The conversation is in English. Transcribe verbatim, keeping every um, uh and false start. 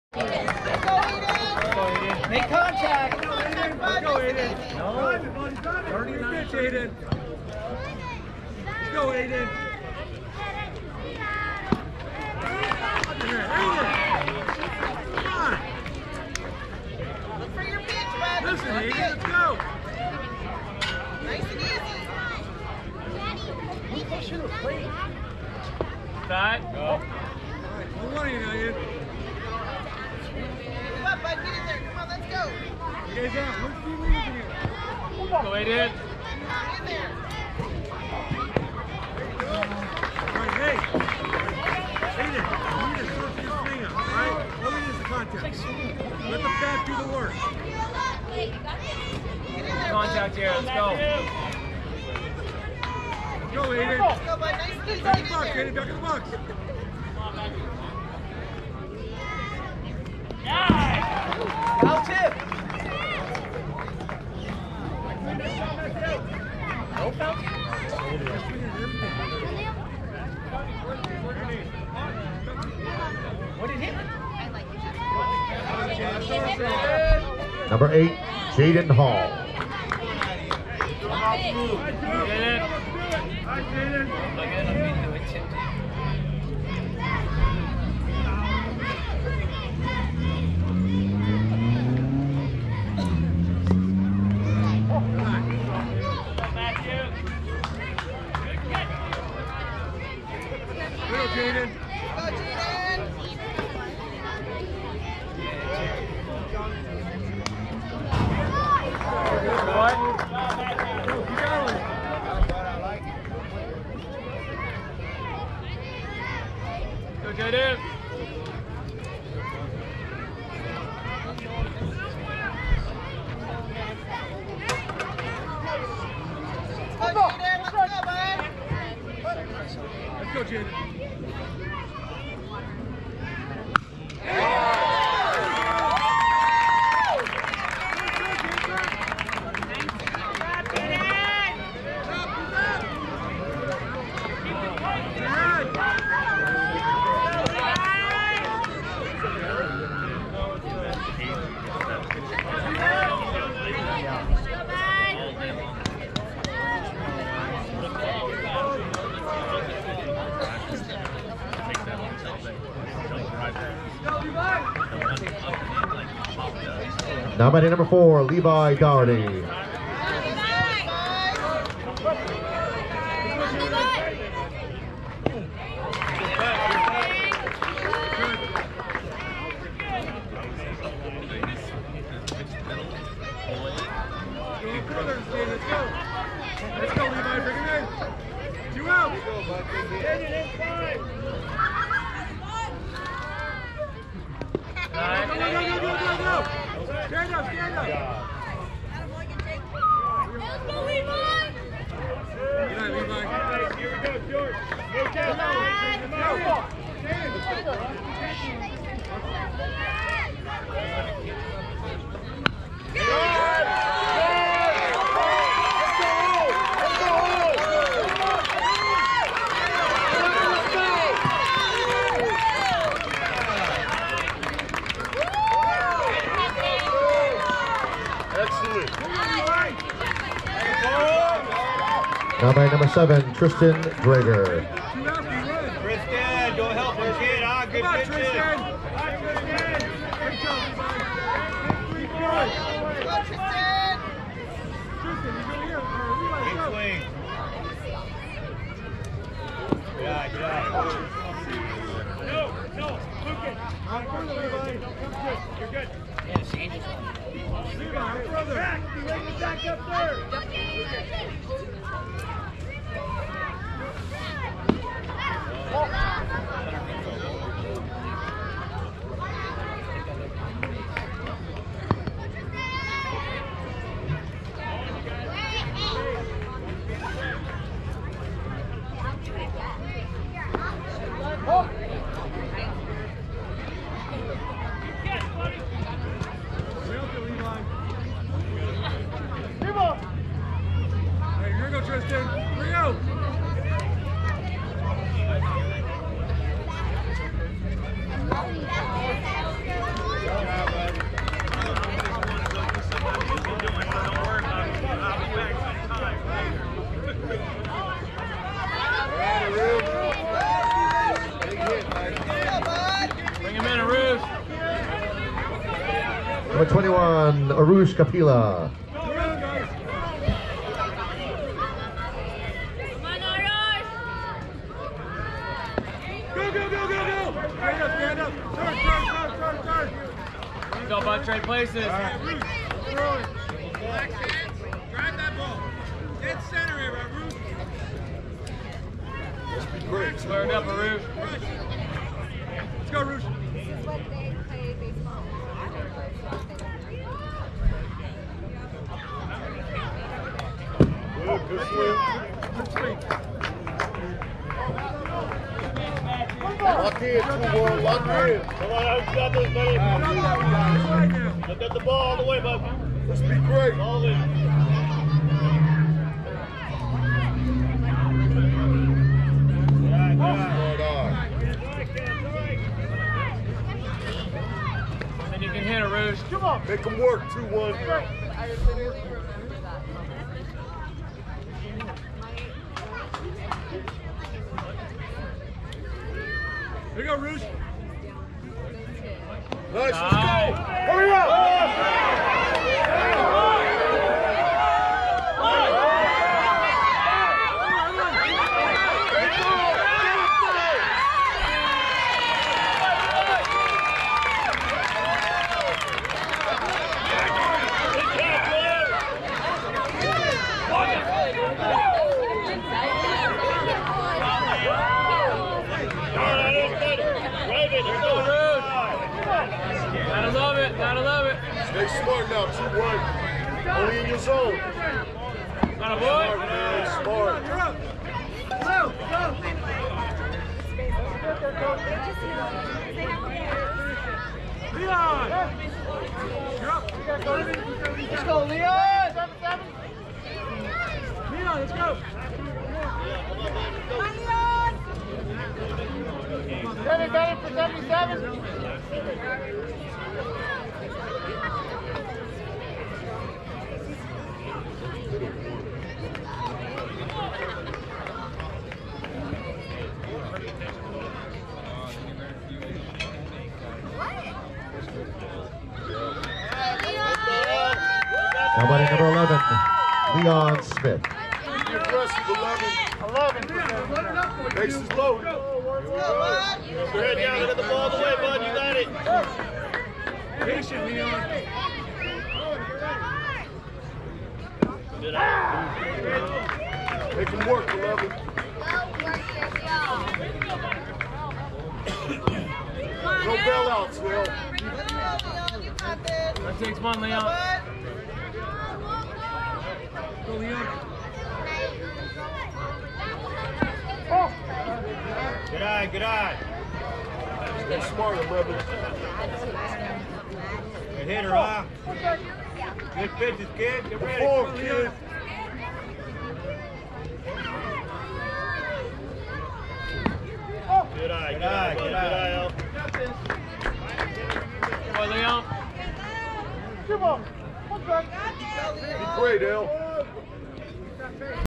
Make contact. Let's go, Aiden. No. thirty-nine pitch, Aiden. Let's go, Aiden. Come on. Look for your pitch, bud. Listen, Aiden, let's go. Nice and easy. That. All right, one more, you know, Aiden. Come on, bud. Get in there. Come on, let's go. You guys out. Where's the team leaders in here? Go Aiden. Come on, in there. All right, hey. Aiden, you need to sort this thing out, all right? All we need is the contact. Let the bat do the work. Get in there, Contact here. Let's go. Let's go, Aiden. Let's go, bud. Nice and easy. Back Get in the in box, there. Aiden. Back in the box. Foul tip. No foul tip. What did hit? Number eight, Jaden Hall. Get it. Go, Jaden. Go, Jaden. What? Keep going. Go Jaden. Go, Jaden. Let's go, bud. Let's go, Jaden. Nominee number four, Levi Doherty. Let's go. Let's go, Levi. Bring him in. Two out. Go, go, go, go, go, go, go. Stand up, stand up. Let's go, Levi. Good night, Levi. Here we go, George. Go, Ken. Nominee number seven, Tristan Drager. Tristan, go help her kid. Ah, good Come on, pitch. Tristan. Great job, Levi. Keep going. Go, Tristan. Tristan, he's over here. Or Levi, Big go. swing. Yeah, yeah. No, no, Lucas. Out further, Levi. You're good. Levi, out further. Back. Be ready to back up there. Levi. Hey, you're Number twenty-one, Arush Kapila. Go around, guys. Come on, Arush. Go, go, go, go, go. Stand up, stand up. Turn, turn, turn, turn, turn. Go about trade places. All right, Ruth, throw it. Relax hands. Drive that ball. Dead center here, right, Ruth? Let's be great. Square it up, Arush. Rush. Let's go, Ruth. This is what they play baseball. Good, good swing. Good swing. Lock in, two one, lock in. Come on, you got this, buddy. Look at the ball all the way, bud. Let's be great. All in. Yeah, Right on. And you can hit Arush. Come on. Make them work, two one. I literally remember that. Here you go, Ruth. Nice, let's go. Nice. Hurry up. Gotta love it, gotta love it. Stay smart now, two one. Only in your zone. Not a boy. Smart, man, smart. You're up. Go, go. Leon. You're up. Let's go, Leon. Leon, let's go. Seven, for seventy-seven. Nobody number eleven, Leon Smith. Be aggressive, eleven. eleven. Let it up, boy. Base is loaded. Your head down, look at the ball all the way, bud. You got it. Patient, Leon. Good eye. Make them work, eleven. No bailouts, Will. Let's go, Leon. You got this. That takes one, Leon. What? Go, Leon. Good eye, good eye. Stay smart, eleven. Good hitter, huh? Good pitches, kid. Get ready. Four, kid. Good eye, good eye, good eye, Al. Boy, Leon. Come on. Be great, Al.